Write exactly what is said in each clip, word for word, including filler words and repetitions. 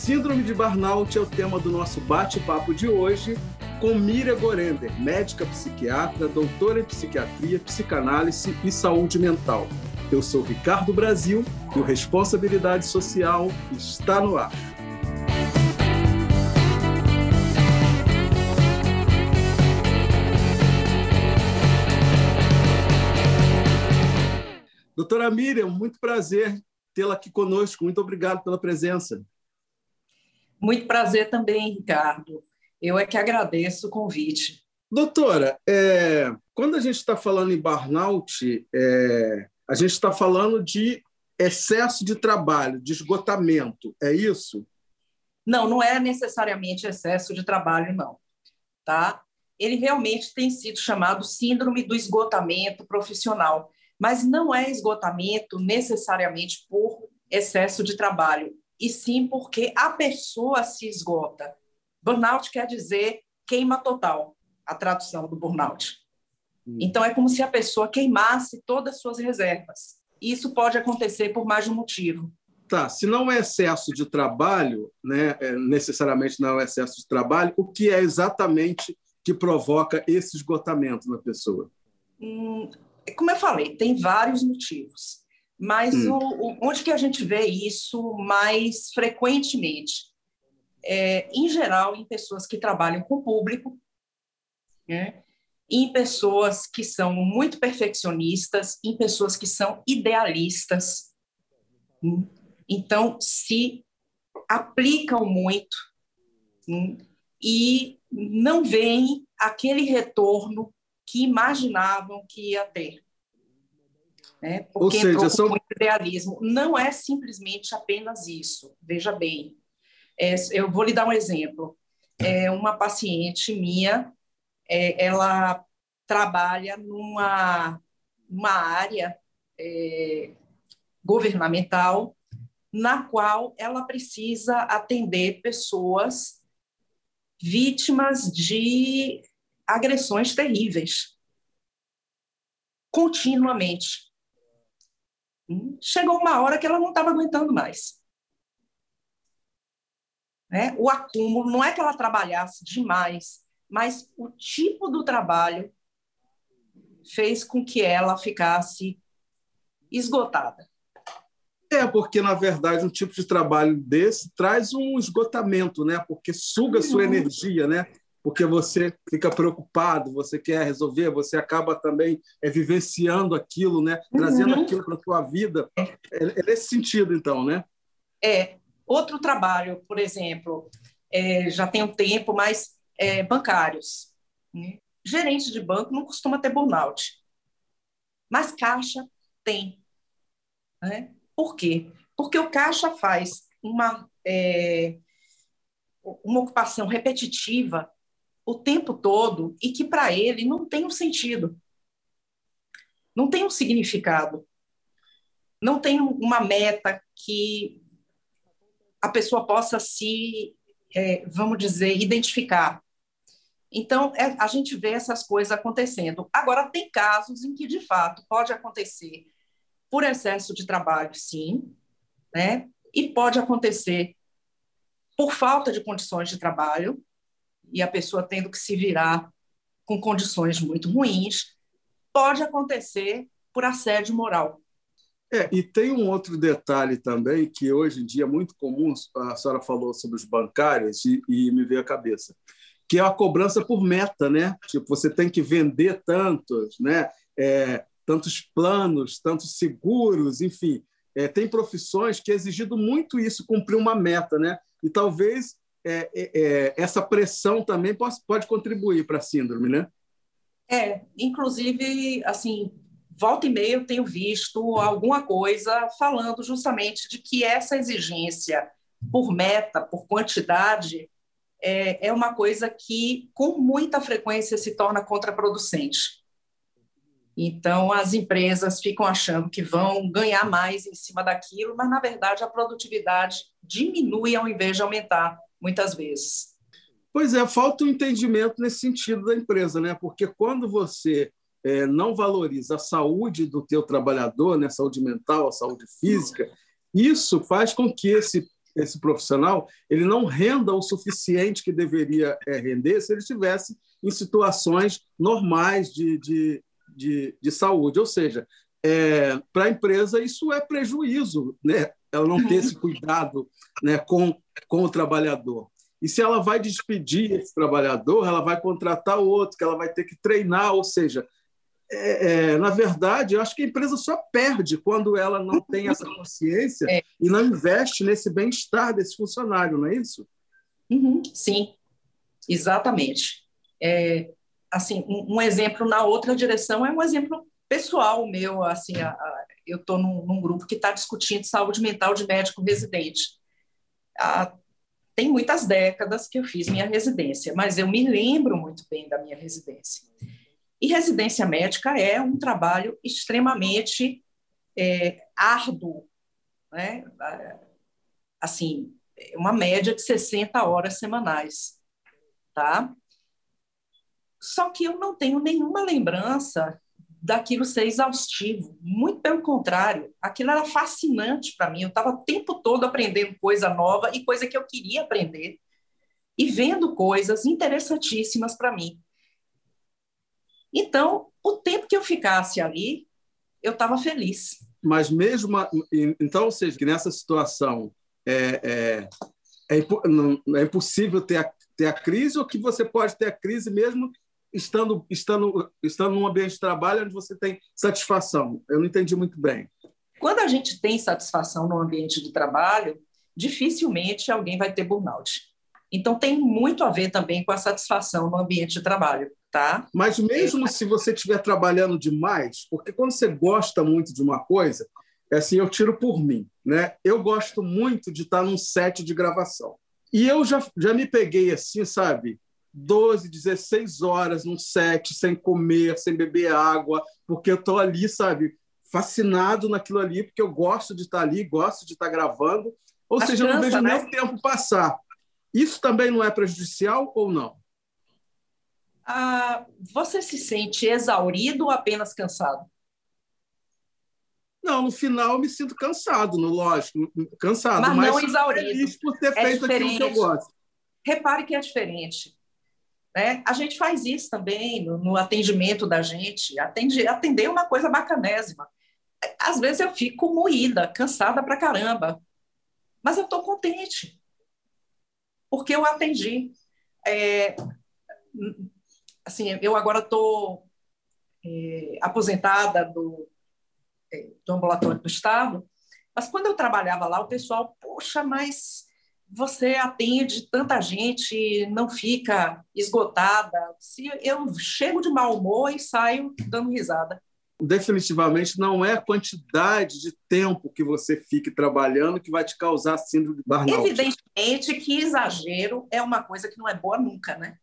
Síndrome de Burnout é o tema do nosso bate-papo de hoje com Miriam Gorender, médica psiquiatra, doutora em psiquiatria, psicanálise e saúde mental. Eu sou Ricardo Brasil e o Responsabilidade Social está no ar. Doutora Miriam, muito prazer tê-la aqui conosco. Muito obrigado pela presença. Muito prazer também, Ricardo. Eu é que agradeço o convite. Doutora, é, quando a gente está falando em burnout, é, a gente está falando de excesso de trabalho, de esgotamento, é isso? Não, não é necessariamente excesso de trabalho, não. Tá? Ele realmente tem sido chamado síndrome do esgotamento profissional, mas não é esgotamento necessariamente por excesso de trabalho, e sim porque a pessoa se esgota. Burnout quer dizer queima total, a tradução do burnout. Hum. Então, é como se a pessoa queimasse todas as suas reservas. Isso pode acontecer por mais de um motivo. Tá, se não é excesso de trabalho, né, necessariamente não é excesso de trabalho, o que é exatamente que provoca esse esgotamento na pessoa? Hum, como eu falei, tem vários motivos. Mas hum. o, o, onde que a gente vê isso mais frequentemente? É, em geral, em pessoas que trabalham com o público, né? Em pessoas que são muito perfeccionistas, em pessoas que são idealistas. Hum? Então, se aplicam muito hum? e não veem aquele retorno que imaginavam que ia ter. Né? Porque Ou seja, entrou são... com muito idealismo. Não é simplesmente apenas isso. Veja bem, é, eu vou lhe dar um exemplo. É, uma paciente minha, é, ela trabalha numa, numa área é, governamental na qual ela precisa atender pessoas vítimas de agressões terríveis, continuamente. Chegou uma hora que ela não estava aguentando mais. Né? O acúmulo, não é que ela trabalhasse demais, mas o tipo do trabalho fez com que ela ficasse esgotada. É, porque, na verdade, um tipo de trabalho desse traz um esgotamento, né? Porque suga a sua uhum. energia, né? Porque você fica preocupado, você quer resolver, você acaba também é, vivenciando aquilo, né? Trazendo uhum. aquilo para a sua vida. É, é nesse sentido, então, né? É. Outro trabalho, por exemplo, é, já tem um tempo, mas é, bancários. Né? Gerente de banco não costuma ter burnout, mas caixa tem. Né? Por quê? Porque o caixa faz uma, é, uma ocupação repetitiva o tempo todo e que, para ele, não tem um sentido, não tem um significado, não tem uma meta que a pessoa possa se, é, vamos dizer, identificar. Então, é, a gente vê essas coisas acontecendo. Agora, tem casos em que, de fato, pode acontecer por excesso de trabalho, sim, né? E pode acontecer por falta de condições de trabalho, e a pessoa tendo que se virar com condições muito ruins. Pode acontecer por assédio moral. É, e tem um outro detalhe também que hoje em dia é muito comum, a senhora falou sobre os bancários e, e me veio à cabeça, que é a cobrança por meta, né? Tipo, você tem que vender tantos, né? É, tantos planos, tantos seguros, enfim. É, tem profissões que é exigido muito isso, cumprir uma meta, né? E talvez é, é, essa pressão também pode, pode contribuir para a síndrome, né? É, inclusive, assim, volta e meia eu tenho visto alguma coisa falando justamente de que essa exigência por meta, por quantidade, é, é uma coisa que, com muita frequência, se torna contraproducente. Então, as empresas ficam achando que vão ganhar mais em cima daquilo, mas, na verdade, a produtividade diminui ao invés de aumentar, muitas vezes. Pois é, falta um entendimento nesse sentido da empresa, né? Porque quando você é, não valoriza a saúde do teu trabalhador, né? A saúde mental, a saúde física, isso faz com que esse esse profissional ele não renda o suficiente que deveria é, render se ele estivesse em situações normais de, de, de, de saúde. Ou seja, é, para a empresa isso é prejuízo, né? Ela não ter esse cuidado, né, com, com o trabalhador. E se ela vai despedir esse trabalhador, ela vai contratar outro, que ela vai ter que treinar, ou seja, é, é, na verdade, eu acho que a empresa só perde quando ela não tem essa consciência É. e não investe nesse bem-estar desse funcionário, não é isso? Uhum, sim, exatamente. É, assim, um, um exemplo na outra direção é um exemplo pessoal meu. Assim, a, a, eu estou num, num grupo que está discutindo saúde mental de médico residente. A, tem muitas décadas que eu fiz minha residência, mas eu me lembro muito bem da minha residência. E residência médica é um trabalho extremamente é, árduo, né? Assim, uma média de sessenta horas semanais, tá? Só que eu não tenho nenhuma lembrança daquilo ser exaustivo. Muito pelo contrário, aquilo era fascinante para mim. Eu estava o tempo todo aprendendo coisa nova e coisa que eu queria aprender e vendo coisas interessantíssimas para mim. Então, o tempo que eu ficasse ali, eu estava feliz. Mas mesmo... Então, ou seja, que nessa situação é, é, é, não, é impossível ter a, ter a crise ou que você pode ter a crise mesmo estando, estando, estando num ambiente de trabalho onde você tem satisfação? Eu não entendi muito bem. Quando a gente tem satisfação no ambiente de trabalho, dificilmente alguém vai ter burnout. Então, tem muito a ver também com a satisfação no ambiente de trabalho, tá? Mas mesmo se você estiver trabalhando demais, porque quando você gosta muito de uma coisa, é assim, eu tiro por mim, né? Eu gosto muito de estar num set de gravação. E eu já, já me peguei assim, sabe? doze, dezesseis horas num set, sem comer, sem beber água, porque eu estou ali, sabe? Fascinado naquilo ali, porque eu gosto de estar ali, gosto de estar gravando. Ou Mas seja, eu não cansa, vejo né? nem o tempo passar. Isso também não é prejudicial ou não? Ah, você se sente exaurido ou apenas cansado? Não, no final eu me sinto cansado, no lógico, cansado, Mas não mas exaurido. feliz por ter É feito aquilo que eu diferente. gosto. Repare que é diferente, né? A gente faz isso também no, no atendimento da gente. Atende, atender é uma coisa bacanésima. Às vezes eu fico moída, cansada pra caramba, mas eu estou contente, porque eu atendi. É, assim, eu agora estou é, aposentada do, é, do ambulatório do Estado, mas quando eu trabalhava lá, o pessoal, poxa, mas você atende tanta gente, não fica esgotada. Se eu chego de mau humor e saio dando risada. Definitivamente não é a quantidade de tempo que você fique trabalhando que vai te causar síndrome de burnout. Evidentemente que exagero é uma coisa que não é boa nunca, né?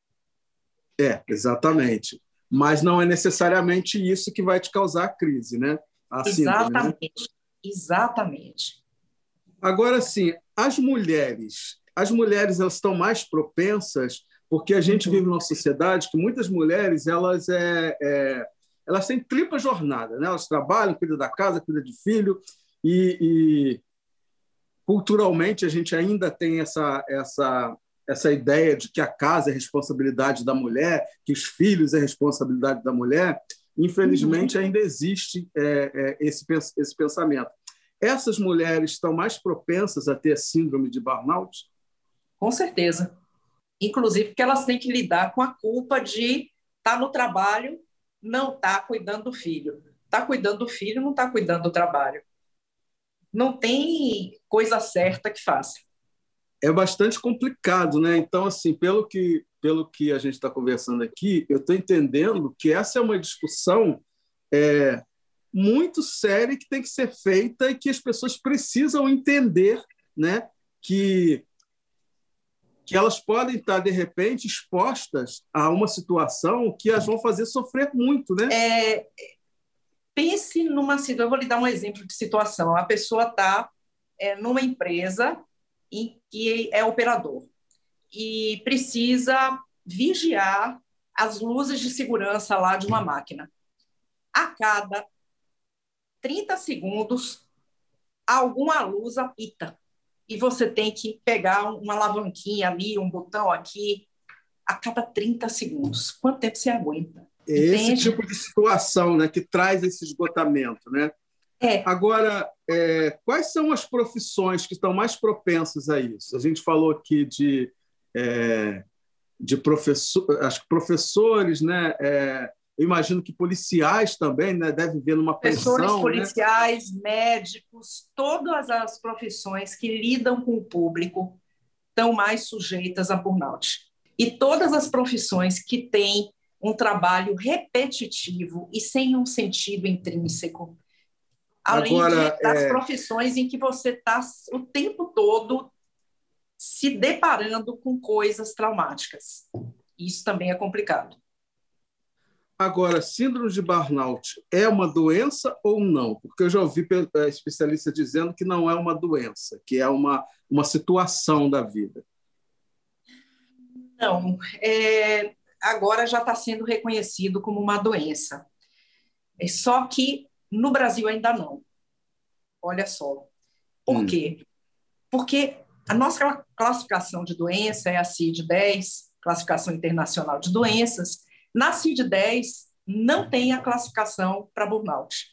É, exatamente. Mas não é necessariamente isso que vai te causar a crise, né? A síndrome, né? Exatamente, exatamente. Agora, sim, as mulheres, as mulheres elas estão mais propensas, porque a gente Uhum. vive numa sociedade que muitas mulheres elas, é, é, elas têm tripla jornada, né? Elas trabalham, cuidam da casa, cuidam de filho, e, e culturalmente a gente ainda tem essa, essa, essa ideia de que a casa é responsabilidade da mulher, que os filhos é responsabilidade da mulher. Infelizmente, Uhum. ainda existe é, é, esse, esse pensamento. Essas mulheres estão mais propensas a ter síndrome de burnout? Com certeza. Inclusive porque elas têm que lidar com a culpa de estar no trabalho, não estar cuidando do filho. Está cuidando do filho, não está cuidando do trabalho. Não tem coisa certa que faça. É bastante complicado, né? Então, assim, pelo que, pelo que a gente está conversando aqui, eu estou entendendo que essa é uma discussão é, muito séria que tem que ser feita e que as pessoas precisam entender, né? Que, que elas podem estar, de repente, expostas a uma situação que as vão fazer sofrer muito, né? É, pense numa situação, eu vou lhe dar um exemplo de situação. A pessoa está é, numa empresa em que é operador e precisa vigiar as luzes de segurança lá de uma máquina. A cada trinta segundos, alguma luz apita. e você tem que pegar uma alavanquinha ali, um botão aqui, a cada trinta segundos. Quanto tempo você aguenta? É esse tipo de situação, né, que traz esse esgotamento, né? É. Agora, é, quais são as profissões que estão mais propensas a isso? A gente falou aqui de, é, de professor, acho que professores, né? É, eu imagino que policiais também, né, devem ver numa pressão. Professores, policiais, né? médicos, todas as profissões que lidam com o público estão mais sujeitas a burnout. E todas as profissões que têm um trabalho repetitivo e sem um sentido intrínseco. Além Agora, de, das é... profissões em que você está o tempo todo se deparando com coisas traumáticas. Isso também é complicado. Agora, síndrome de burnout é uma doença ou não? Porque eu já ouvi especialistas dizendo que não é uma doença, que é uma, uma situação da vida. Não, é, agora já está sendo reconhecido como uma doença. É só que no Brasil ainda não. Olha só. Por hum. quê? Porque a nossa classificação de doença é a C I D dez, Classificação Internacional de Doenças. Na C I D dez não tem a classificação para burnout.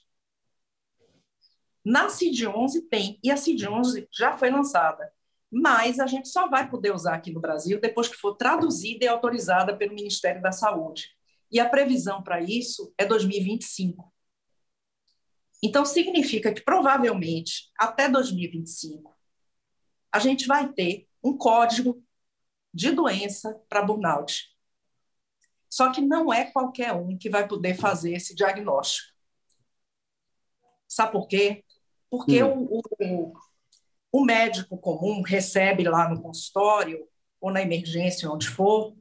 Na C I D onze tem, e a C I D onze já foi lançada. Mas a gente só vai poder usar aqui no Brasil depois que for traduzida e autorizada pelo Ministério da Saúde. E a previsão para isso é dois mil e vinte e cinco. Então, significa que, provavelmente, até dois mil e vinte e cinco, a gente vai ter um código de doença para burnout. Só que não é qualquer um que vai poder fazer esse diagnóstico. Sabe por quê? Porque hum. o, o, o médico comum recebe lá no consultório ou na emergência, onde for,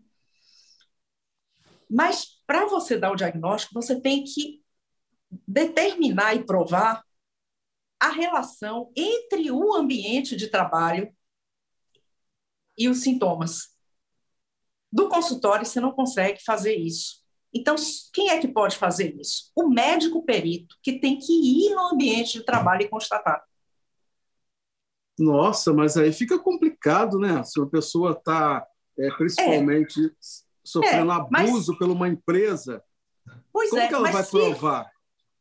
mas para você dar o diagnóstico, você tem que determinar e provar a relação entre o ambiente de trabalho e os sintomas. Do consultório, você não consegue fazer isso. Então, quem é que pode fazer isso? O médico perito, que tem que ir no ambiente de trabalho e constatar. Nossa, mas aí fica complicado, né? Se a pessoa está, é, principalmente, é. sofrendo é, abuso mas... por uma empresa, pois como é, que ela vai se... provar?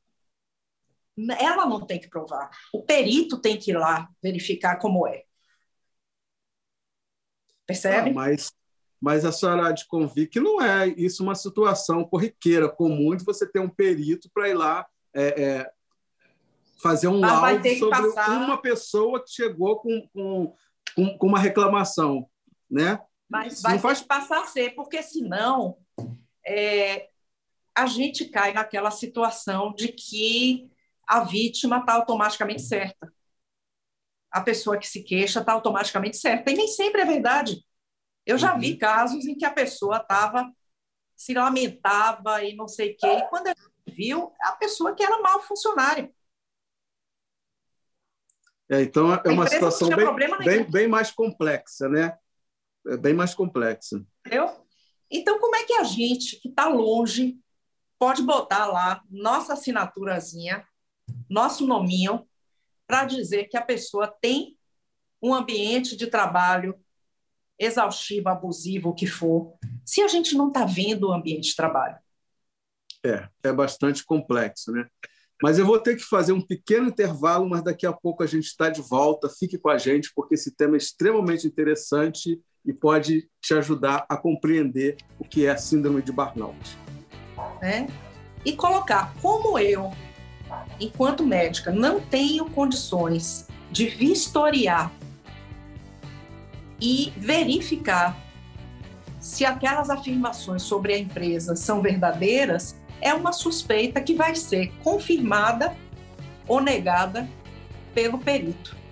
Ela não tem que provar. O perito tem que ir lá verificar como é. Percebe? Ah, mas, mas a senhora há de convir que não é isso uma situação corriqueira, comum de você ter um perito para ir lá é, é, fazer um mas laudo sobre passar... uma pessoa que chegou com, com, com, com uma reclamação, né? Mas isso vai não faz... ter que passar a ser, porque senão é, a gente cai naquela situação de que a vítima está automaticamente certa. A pessoa que se queixa está automaticamente certa. E nem sempre é verdade. Eu já uhum. vi casos em que a pessoa estava, se lamentava e não sei o quê. E quando a gente viu, a pessoa que era mau funcionário. É, então, é uma situação bem, bem, bem mais complexa, né? É bem mais complexa. Entendeu? Então, como é que a gente, que está longe, pode botar lá nossa assinaturazinha, nosso nominho, para dizer que a pessoa tem um ambiente de trabalho exaustivo, abusivo, o que for, se a gente não está vendo o ambiente de trabalho? É, é bastante complexo, né? Mas eu vou ter que fazer um pequeno intervalo, mas daqui a pouco a gente está de volta. Fique com a gente, porque esse tema é extremamente interessante e pode te ajudar a compreender o que é a síndrome de burnout. É? E colocar como eu, enquanto médica, não tenho condições de vistoriar e verificar se aquelas afirmações sobre a empresa são verdadeiras, é uma suspeita que vai ser confirmada ou negada pelo perito.